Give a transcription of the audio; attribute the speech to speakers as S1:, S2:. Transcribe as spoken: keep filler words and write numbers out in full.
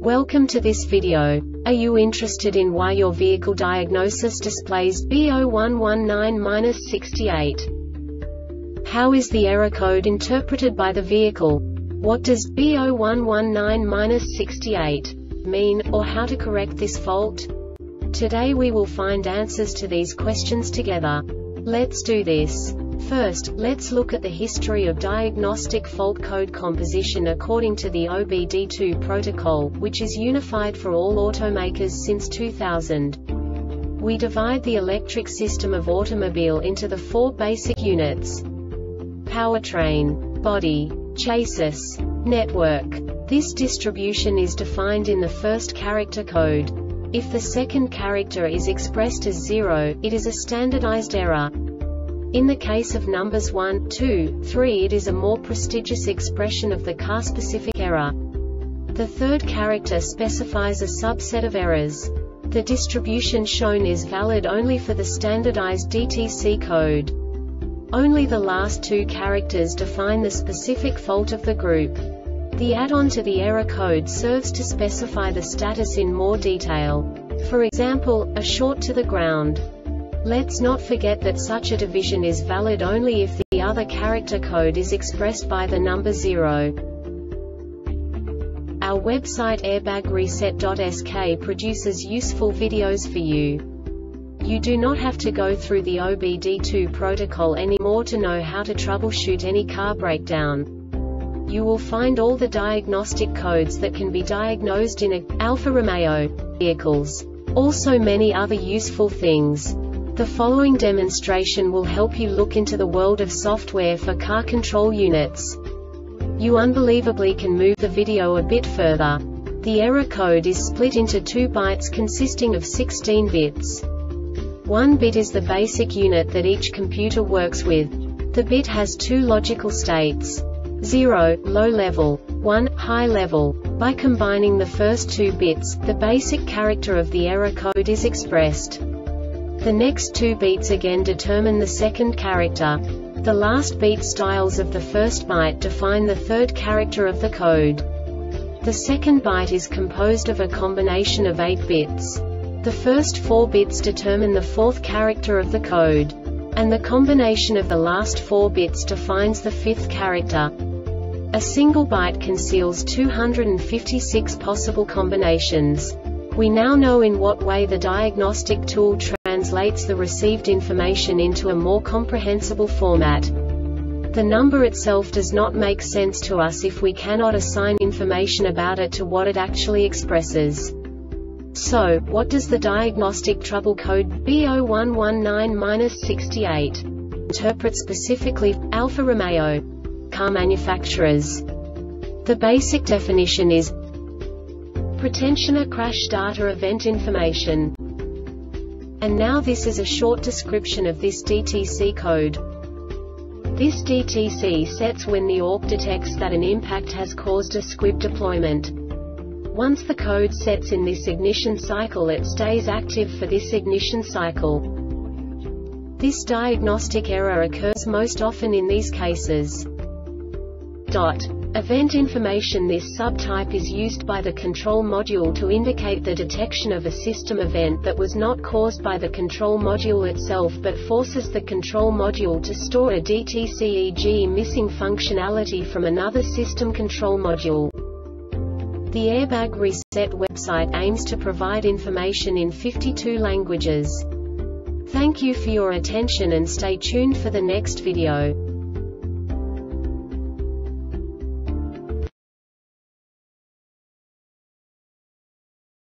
S1: Welcome to this video. Are you interested in why your vehicle diagnosis displays B zero one one nine dash sixty-eight? How is the error code interpreted by the vehicle? What does B zero one one nine dash sixty-eight mean, or how to correct this fault? Today we will find answers to these questions together. Let's do this. First, let's look at the history of diagnostic fault code composition according to the O B D two protocol, which is unified for all automakers since two thousand. We divide the electric system of automobile into the four basic units: powertrain, body, chassis, network. This distribution is defined in the first character code. If the second character is expressed as zero, it is a standardized error. In the case of numbers one, two, three, it is a more prestigious expression of the car-specific error. The third character specifies a subset of errors. The distribution shown is valid only for the standardized D T C code. Only the last two characters define the specific fault of the group. The add-on to the error code serves to specify the status in more detail. For example, a short to the ground. Let's not forget that such a division is valid only if the other character code is expressed by the number zero. Our website airbag reset dot S K produces useful videos for you. You do not have to go through the O B D two protocol anymore to know how to troubleshoot any car breakdown. You will find all the diagnostic codes that can be diagnosed in a Alfa Romeo vehicles. Also many other useful things. The following demonstration will help you look into the world of software for car control units. You unbelievably can move the video a bit further. The error code is split into two bytes consisting of sixteen bits. One bit is the basic unit that each computer works with. The bit has two logical states: zero, low level, one, high level. By combining the first two bits, the basic character of the error code is expressed. The next two beats again determine the second character. The last beat styles of the first byte define the third character of the code. The second byte is composed of a combination of eight bits. The first four bits determine the fourth character of the code. And the combination of the last four bits defines the fifth character. A single byte conceals two hundred fifty-six possible combinations. We now know in what way the diagnostic tool translates the received information into a more comprehensible format. The number itself does not make sense to us if we cannot assign information about it to what it actually expresses. So, what does the diagnostic trouble code B zero one one nine dash sixty-eight interpret specifically for Alfa Romeo car manufacturers? The basic definition is pretension or crash data event information. And now this is a short description of this D T C code. This D T C sets when the A W P detects that an impact has caused a squib deployment. Once the code sets in this ignition cycle, it stays active for this ignition cycle. This diagnostic error occurs most often in these cases. Dot. Event information. This subtype is used by the control module to indicate the detection of a system event that was not caused by the control module itself but forces the control module to store a D T C, for example missing functionality from another system control module. The Airbag Reset website aims to provide information in fifty-two languages. Thank you for your attention and stay tuned for the next video.